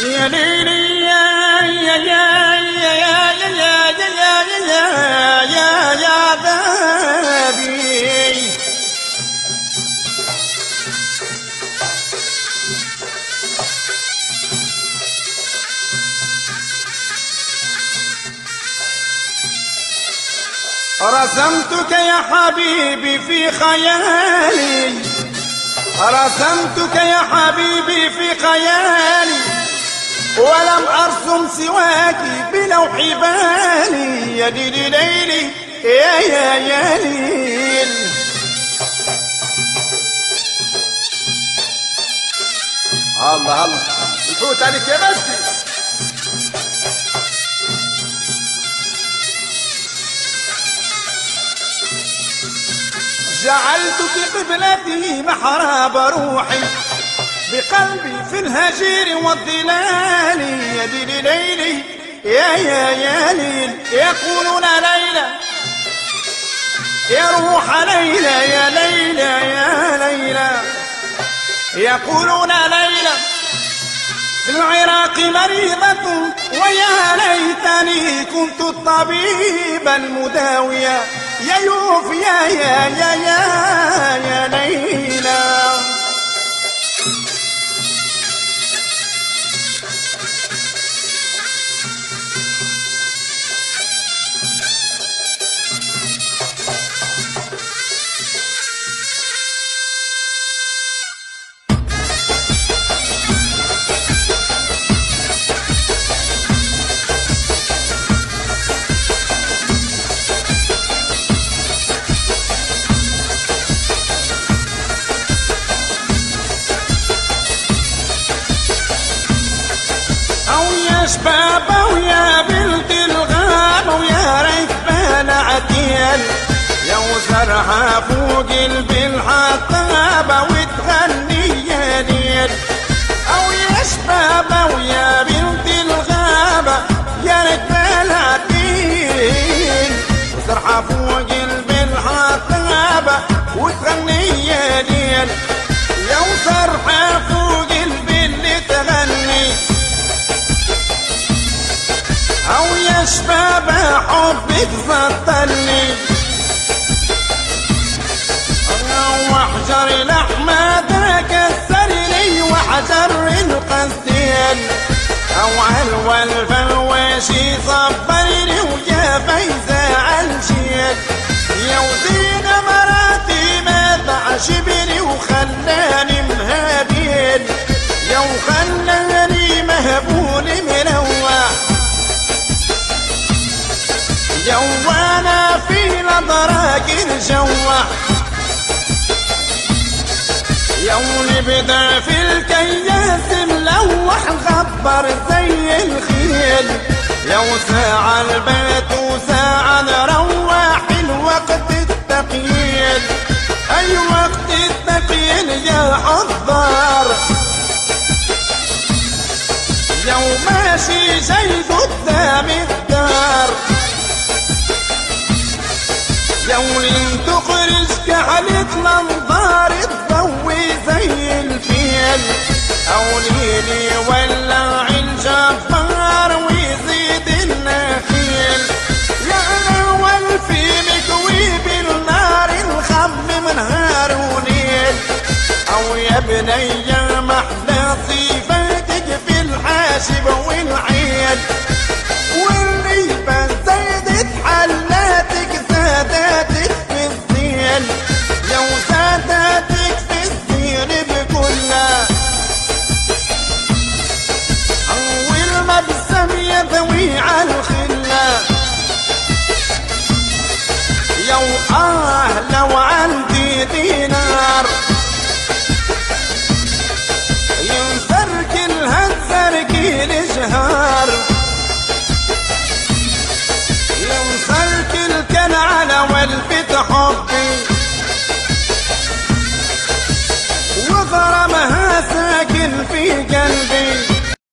يا ليلي يا يا يا يا يا يا يا يا يا بابي. رسمتك يا حبيبي في خيالي، رسمتك يا حبيبي في خيالي، ولم أرسم سواك بلوح بالي. يا ليلي ليلي يا يا يا ليل. الله الله نفوت عليك يا بنتي. جعلتك قبلتي محراب روحي، بقلبي في الهجير والظلال. يا ليلي ليلي يا يا يا ليل. يقولون ليلى يا روح ليلى، يا ليلى يا ليلى. يقولون ليلى في العراق مريضة، ويا ليتني كنت الطبيب المداوية. يا يوف يا يا يا يا يا ليلى. شبابة ويا بنت الغابة، ويا ريت بالها عديل، يا وزرها فوق قلب الحطابة وتغني يا ليل. أو يا شبابة ويا بنت الغابة، يا ريت بالها عديل، وزرها فوق قلب الحطابة وتغني يا ليل. يا وزرها فوق قلب اللي تغني. أو يا شبابة حبك زطلني، وحجر الأحمد كسرني، وحجر القسيل. أو علوى الفواشي صبرني، ويا فايزة عالجيل. يا وزين مراتي ما تعجبني، وخلاني مهابيل، يا وخلاني مهبول منوع. جوانا في نظرك الجوع، يا ونبدا في الكياس ملوح غبر زي الخيل. يا وساعة البيت وساعة نروح الوقت الثقيل. أي وقت الثقيل يا حضار، يا وماشي جاي قدام الدار. يا ولين تخرج كحلة الانظار تضوي زي الفيل. او ليلي ولع الجبار ويزيد النخيل. يا اول في مكوي بالنار نخمم نهار وليل. او يا بني محلى صفاتك في الحاشب والعيل، واللي زادت حلاتك زاداتك في الزين. يا وزاداتك في الزين بكلها. أول ما بسم يذوي عالخلة. يا لو عندي دينار